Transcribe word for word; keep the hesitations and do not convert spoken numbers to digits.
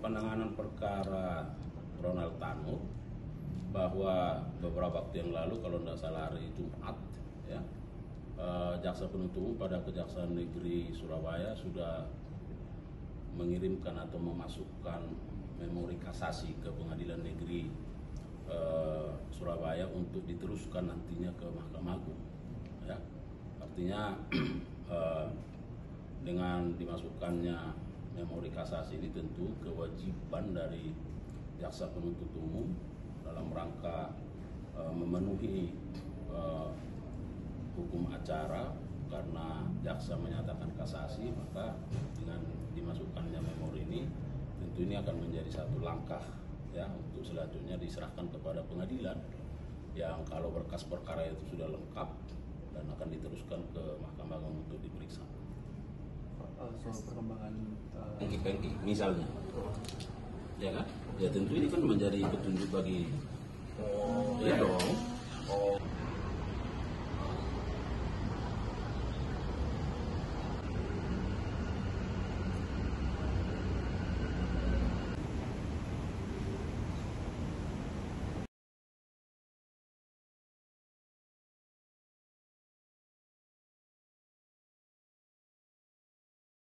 penanganan perkara Ronald Tanu, bahwa beberapa waktu yang lalu, kalau tidak salah hari Jumat, ya, eh, jaksa penuntut umum pada Kejaksaan Negeri Surabaya sudah mengirimkan atau memasukkan memori kasasi ke Pengadilan Negeri eh, Surabaya untuk diteruskan nantinya ke Mahkamah Agung. Ya, artinya eh, dengan dimasukkannya memori kasasi ini tentu kewajiban dari jaksa penuntut umum dalam rangka uh, memenuhi uh, hukum acara, karena jaksa menyatakan kasasi, maka dengan dimasukkannya memori ini tentu ini akan menjadi satu langkah ya untuk selanjutnya diserahkan kepada pengadilan yang kalau berkas perkara itu sudah lengkap dan akan diteruskan ke Mahkamah Agung untuk diperiksa. Soal perkembangan pengki-pengki uh... misalnya, ya kan? Ya tentu ini kan menjadi petunjuk bagi, oh, ya dong.